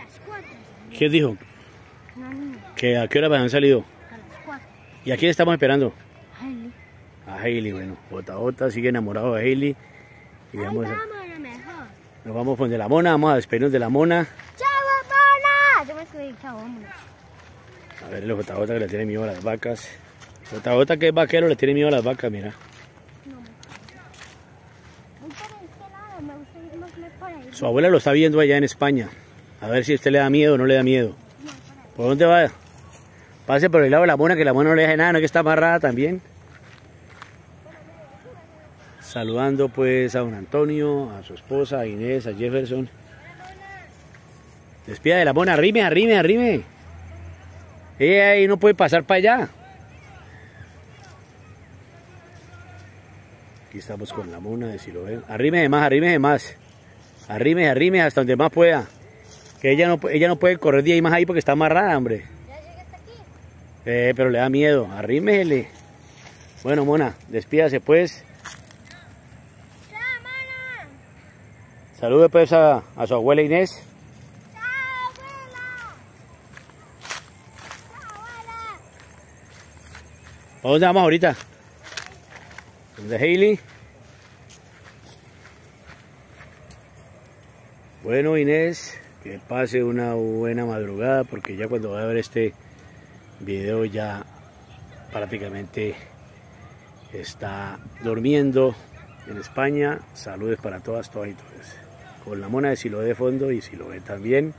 las 4. ¿Qué dijo? Una niña. ¿Que a qué hora han salido? A las 4. ¿Y a quién estamos esperando? Hailey. A Hailey, bueno. JJ sigue enamorado de Hailey. Y vamos a... mejor. Nos vamos con de la mona, vamos a despedirnos de la mona. ¡Chao, mona! Yo me escribí, chao, vámonos. A ver el JJ que le tiene miedo a las vacas. JJ que es vaquero le tiene miedo a las vacas, mira. Su abuela lo está viendo allá en España. A ver si a usted le da miedo o no le da miedo. ¿Por dónde va? Pase por el lado de la mona, que la mona no le deja nada, no es que está amarrada también. Saludando pues a don Antonio, a su esposa, a Inés, a Jefferson. Despida de la mona, arrime, arrime, arrime. Ella ahí no puede pasar para allá. Aquí estamos con la mona, de si lo ven. Arrime de más, arrime de más. Arrime, arrime hasta donde más pueda. Que ella no puede correr de ahí más ahí porque está amarrada, hombre. ¿Ya llegaste aquí? Pero le da miedo. Arrímele. Bueno, mona, despídase pues. ¡Chao, mona! Salude pues a su abuela Inés. ¡Chao, abuela! ¡Chao, abuela! ¿A dónde vamos ahorita? ¿Dónde Hailey? Bueno, Inés, que pase una buena madrugada, porque ya cuando va a ver este video ya prácticamente está durmiendo en España. Saludos para todas y todos. Con la mona de Siloé de fondo y Siloé también.